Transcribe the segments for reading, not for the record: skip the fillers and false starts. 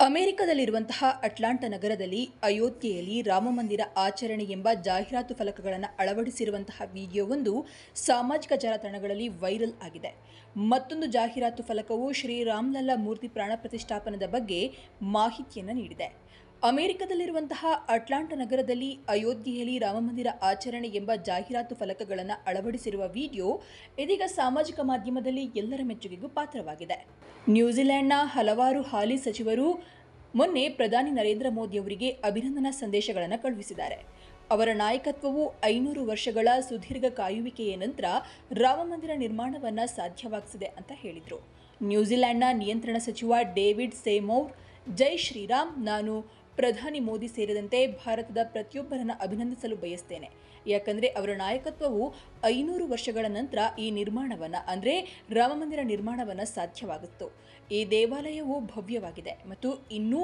ಅಮೆರಿಕದಲ್ಲಿರುವಂತಹ Atlanta ನಗರದಲ್ಲಿ ಅಯೋಧ್ಯೆಯಲ್ಲಿ ರಾಮಮಂದಿರ ಆಚರಣೆ ಎಂಬ ಜಾಹೀರಾತು ಫಲಕಗಳನ್ನು ಅಳವಡಿಸಿರುವಂತಹ ವಿಡಿಯೋವೊಂದು ಸಾಮಾಜಿಕ ಜಾಲತಾಣಗಳಲ್ಲಿ ವೈರಲ್ ಆಗಿದೆ. ಮತ್ತೊಂದು ಜಾಹೀರಾತು ಫಲಕವು ಶ್ರೀರಾಮಲಲ್ಲಾ ಮೂರ್ತಿ ಪ್ರಾಣ ಪ್ರತಿಷ್ಠಾಪನದ ಬಗ್ಗೆ ಮಾಹಿತಿಯನ್ನು ನೀಡಿದೆ. ಅಮೆರಿಕದಲ್ಲಿರುವಂತಹ ಅಟ್ಲಾಂಟಾ ನಗರದಲ್ಲಿ ಅಯೋಧ್ಯೆಯಲ್ಲಿ ರಾಮಮಂದಿರ ಆಚರಣೆ ಎಂಬ ಜಾಹೀರಾತು ಫಲಕಗಳನ್ನು ಅಳವಡಿಸಿರುವ ವಿಡಿಯೋ ಇದೀಗ ಸಾಮಾಜಿಕ ಮಾಧ್ಯಮದಲ್ಲಿ ಎಲ್ಲರ ಮೆಚ್ಚುಗೆಗೂ ಪಾತ್ರವಾಗಿದೆ. ನ್ಯೂಜಿಲೆಂಡ್ನ ಹಲವಾರು ಹಾಲಿ ಸಚಿವರು ಮೊನ್ನೆ ಪ್ರಧಾನಿ ನರೇಂದ್ರ ಮೋದಿ ಅವರಿಗೆ ಅಭಿನಂದನಾ ಸಂದೇಶಗಳನ್ನು ಕಳುಹಿಸಿದ್ದಾರೆ. ಅವರ ನಾಯಕತ್ವವು 500 ವರ್ಷಗಳ ಸುದೀರ್ಘ ಕಾಯುವಿಕೆಯ ನಂತರ ರಾಮಮಂದಿರ ನಿರ್ಮಾಣವನ್ನು ಸಾಧ್ಯವಾಗಿಸಿದೆ ಅಂತ ಹೇಳಿದರು. ನ್ಯೂಜಿಲೆಂಡ್ನ ನಿಯಂತ್ರಣ ಸಚಿವ ಡೇವಿಡ್ ಸೇಮೋರ್, ಜೈ ಶ್ರೀರಾಮ್, ನಾನು ಪ್ರಧಾನಿ ಮೋದಿ ಸೇರಿದಂತೆ ಭಾರತದ ಪ್ರತಿಯೊಬ್ಬರನ್ನು ಅಭಿನಂದಿಸಲು ಬಯಸ್ತೇನೆ. ಯಾಕಂದರೆ ಅವರ ನಾಯಕತ್ವವು 500 ವರ್ಷಗಳ ನಂತರ ಈ ನಿರ್ಮಾಣವನ್ನು ಅಂದರೆ ರಾಮಮಂದಿರ ನಿರ್ಮಾಣವನ್ನು ಸಾಧ್ಯವಾಗಿತ್ತು. ಈ ದೇವಾಲಯವು ಭವ್ಯವಾಗಿದೆ ಮತ್ತು ಇನ್ನೂ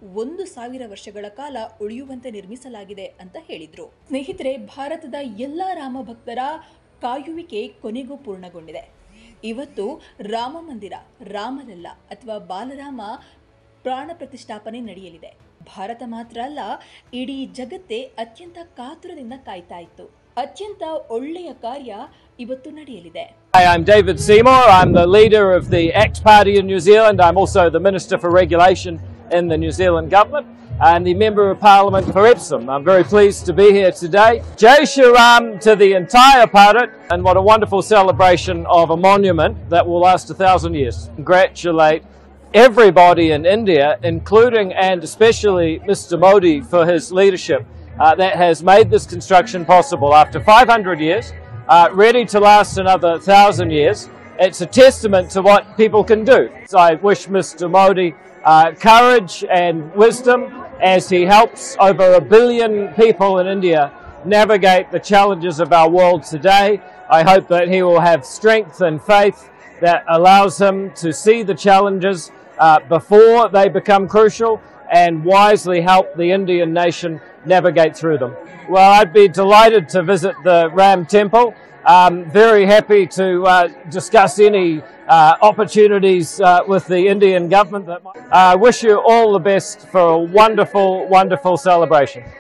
1000 ವರ್ಷಗಳ ಕಾಲ ಉಳಿಯುವಂತೆ ನಿರ್ಮಿಸಲಾಗಿದೆ ಅಂತ ಹೇಳಿದರು. ಸ್ನೇಹಿತರೆ, ಭಾರತದ ಎಲ್ಲ ರಾಮ ಭಕ್ತರ ಕಾಯುವಿಕೆ ಕೊನೆಗೂ ಪೂರ್ಣಗೊಂಡಿದೆ. ಇವತ್ತು ರಾಮಮಂದಿರ, ರಾಮಲಲ್ಲಾ ಅಥವಾ ಬಾಲರಾಮ ಪ್ರಾಣ ಪ್ರತಿಷ್ಠಾಪನೆ ನಡೆಯಲಿದೆ. ಭಾರತ ಮಾತ್ರ ಅಲ್ಲ, ಇಡೀ ಜಗತ್ತೇ ಅತ್ಯಂತ ಕಾತುರದಿಂದ ಕಾಯ್ತಾ ಇತ್ತು. ಅತ್ಯಂತ ಒಳ್ಳೆಯ ಕಾರ್ಯ ಇವತ್ತು ನಡೆಯಲಿದೆ. Hi, I'm David Seymour. I'm the leader of the ACT Party in New Zealand. I'm also the Minister for Regulation in the New Zealand Government and the Member of Parliament for Epsom. I'm very pleased to be here today. Jai Shri Ram to the entire Bharat, and what a wonderful celebration of a monument that will last 1,000 years. Congratulate everybody in India, including and especially Mr. Modi for his leadership that has made this construction possible after 500 years, ready to last another 1,000 years. It's a testament to what people can do. So I wish Mr. Modi courage and wisdom as he helps over 1 billion people in India navigate the challenges of our world today. I hope that he will have strength and faith that allows him to see the challenges before they become crucial and wisely help the Indian nation navigate through them. Well, I'd be delighted to visit the Ram Temple. Very happy to discuss any opportunities with the Indian government. I wish you all the best for a wonderful, wonderful celebration.